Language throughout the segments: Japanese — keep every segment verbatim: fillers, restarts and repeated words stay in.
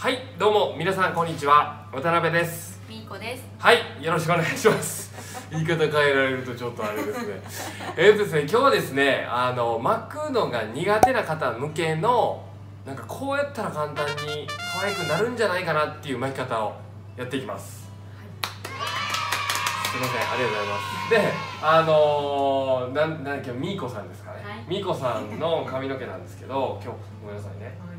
はい、どうも皆さんこんにちは、渡辺です。 みーこです。 はい、よろしくお願いします。言い方変えられるとちょっとあれですね。えっとですね、今日はですね、あの巻くのが苦手な方向けのなんかこうやったら簡単に可愛くなるんじゃないかなっていう巻き方をやっていきます。すいません、ありがとうございます。で、あのー、なんなんだっけ、みーこさんですかね、はい、みーこさんの髪の毛なんですけど、今日ごめんなさいね、はい、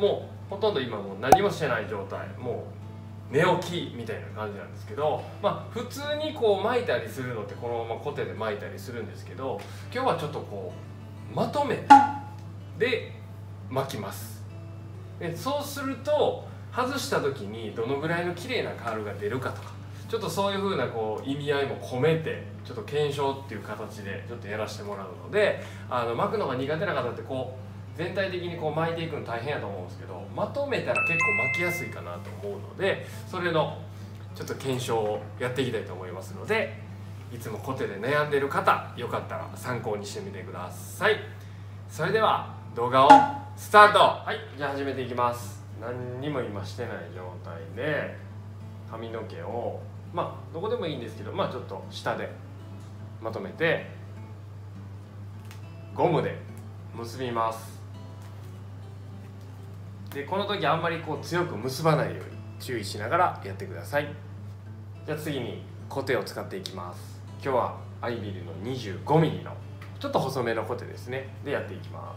もうほとんど今もう何もしてない状態、もう寝起きみたいな感じなんですけど、まあ普通にこう巻いたりするのってこのままコテで巻いたりするんですけど、今日はちょっとこうまとめで巻きます。でそうすると外した時にどのぐらいの綺麗なカールが出るかとか、ちょっとそういう風なこう意味合いも込めてちょっと検証っていう形でちょっとやらせてもらうので、あの巻くのが苦手な方ってこう全体的にこう巻いていくの大変やと思うんですけど、まとめたら結構巻きやすいかなと思うので、それのちょっと検証をやっていきたいと思いますので、いつもコテで悩んでいる方よかったら参考にしてみてください。それでは動画をスタート。はい、じゃあ始めていきます。何にも今してない状態で髪の毛をまあどこでもいいんですけど、まあちょっと下でまとめてゴムで結びます。でこの時あんまりこう強く結ばないように注意しながらやってください。じゃあ次にコテを使っていきます。今日はアイビルの にじゅうごミリ のちょっと細めのコテですねでやっていきます。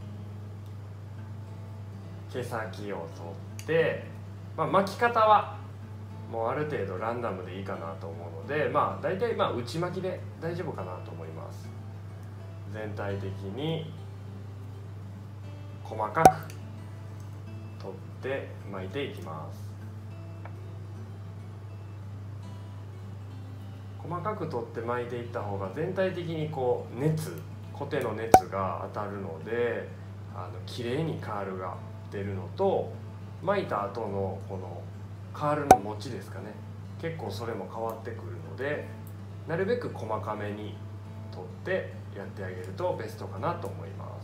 毛先を取って、まあ、巻き方はもうある程度ランダムでいいかなと思うので、まあ大体まあ内巻きで大丈夫かなと思います。全体的に細かく取って巻いていきます。細かく取って巻いていった方が全体的にこう熱コテの熱が当たるので、あの綺麗にカールが出るのと、巻いた後のこのカールの持ちですかね、結構それも変わってくるので、なるべく細かめに取ってやってあげるとベストかなと思います。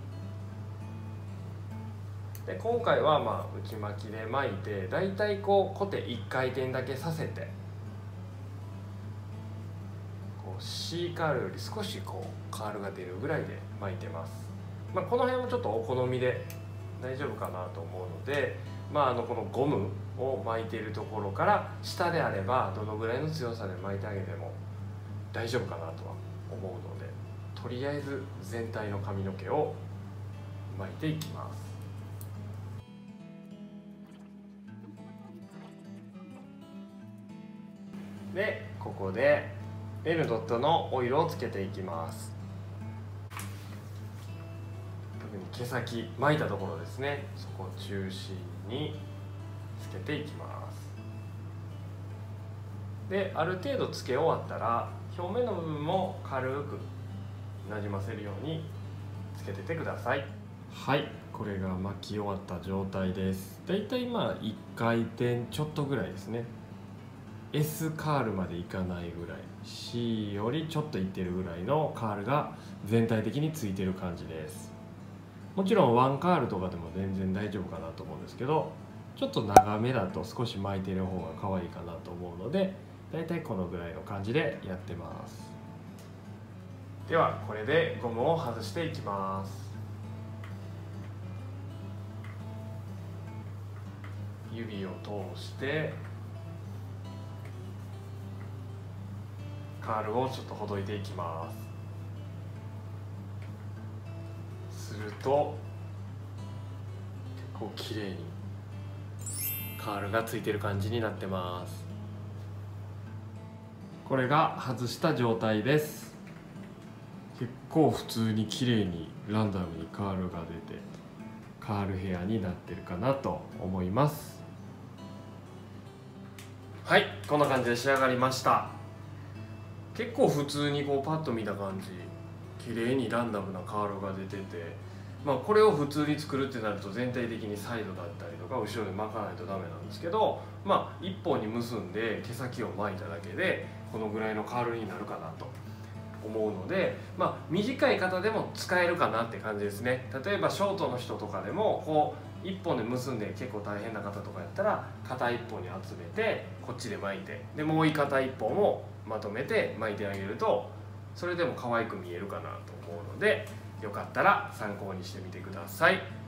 で今回はまあ内巻きで巻いて、だいたいこうコテいっかい転だけさせて、こう C カールより少しこうカールが出るぐらいで巻いてます。まあ、この辺もちょっとお好みで大丈夫かなと思うので、まあ、あのこのゴムを巻いているところから下であればどのぐらいの強さで巻いてあげても大丈夫かなとは思うので、とりあえず全体の髪の毛を巻いていきます。でここで N ドットのオイルをつけていきます。毛先巻いたところですね、そこを中心につけていきます。である程度つけ終わったら表面の部分も軽くなじませるようにつけててください。はい、これが巻き終わった状態です。だいたいまあいっかい転ちょっとぐらいですね。 S カールまでいかないぐらい、 C よりちょっといってるぐらいのカールが全体的についてる感じです。もちろんワンカールとかでも全然大丈夫かなと思うんですけど、ちょっと長めだと少し巻いてる方が可愛いかなと思うので、だいたいこのぐらいの感じでやってます。ではこれでゴムを外していきます。指を通してカールをちょっとほどいていきます。すると結構綺麗にカールがついてる感じになってます。これが外した状態です。結構普通に綺麗にランダムにカールが出てカールヘアになってるかなと思います。はい、こんな感じで仕上がりました。結構普通にこうパッと見た感じ綺麗にランダムなカールが出てて、まあ、これを普通に作るってなると全体的にサイドだったりとか後ろで巻かないとダメなんですけど、まあ、一本に結んで毛先を巻いただけでこのぐらいのカールになるかなと思うので、まあ、短い方でも使えるかなって感じですね。例えばショートの人とかでもこういっぽんで結んで結構大変な方とかやったら片いっぽんに集めてこっちで巻いて、でもう片いっぽんをまとめて巻いてあげるとそれでも可愛く見えるかなと思うので、よかったら参考にしてみてください。